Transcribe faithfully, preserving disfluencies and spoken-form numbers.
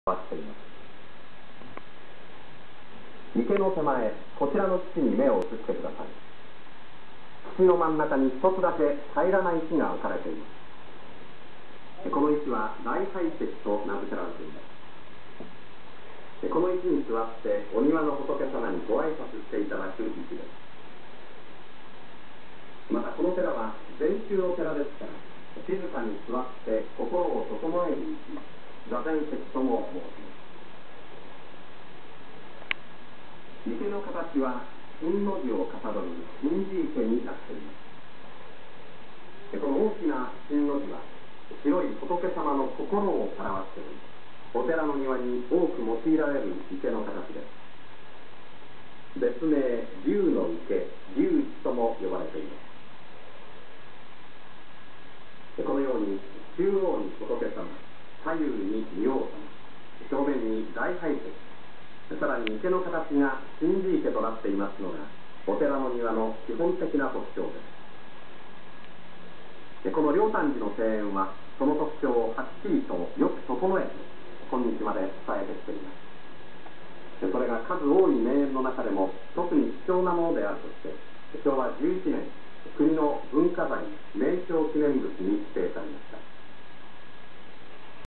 しています。池の手前、こちらの土に目を移してください。土の真ん中に一つだけ平らな石が置かれています。この石は大拝石と名付けられています。この石に座ってお庭の仏様にご挨拶していただく石です。またこの寺は禅宗の寺ですから、静かに座って心を整える石、座禅石とも申します。池の形は金の字をかたどる金字池になっています。この大きな金の字は白い仏様の心を表しており、お寺の庭に多く用いられる池の形です。別名龍の池、龍池とも呼ばれています。このように中央に仏様、左右に仁王様、正面に大拝石、さらに池の形が金字池となっていますのがお寺の庭の基本的な特徴です。この両丹寺の庭園はその特徴をはっきりとよく整えて今日まで伝えてきています。それが数多い名園の中でも特に貴重なものであるとしてしょうわじゅういちねん国の文化財名勝記念物に指定されました。